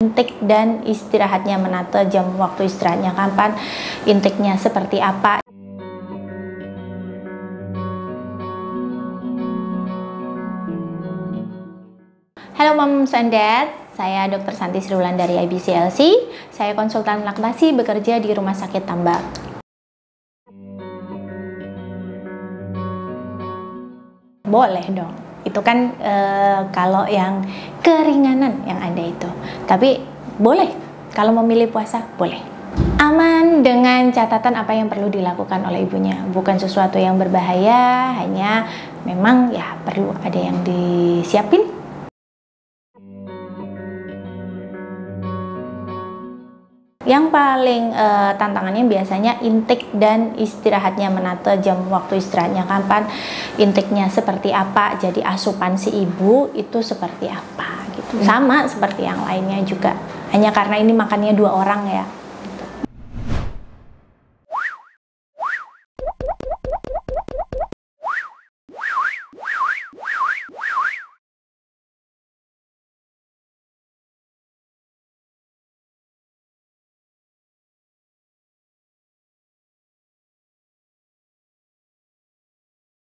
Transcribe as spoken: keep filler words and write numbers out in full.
intake dan istirahatnya, menata jam waktu istirahatnya kapan, intake-nya seperti apa. Halo Moms and Dad, saya dokter Santi Sriwulan dari I B C L C. Saya konsultan laktasi, bekerja di Rumah Sakit Tambak. Boleh dong, itu kan e, kalau yang keringanan yang ada itu. Tapi boleh, kalau memilih puasa boleh. Aman dengan catatan apa yang perlu dilakukan oleh ibunya. Bukan sesuatu yang berbahaya, hanya memang ya perlu ada yang disiapin. Yang paling uh, tantangannya biasanya intake dan istirahatnya, menata jam waktu istirahatnya kapan, intake-nya seperti apa, jadi asupan si ibu itu seperti apa gitu. Hmm. Sama seperti yang lainnya juga, hanya karena ini makannya dua orang ya.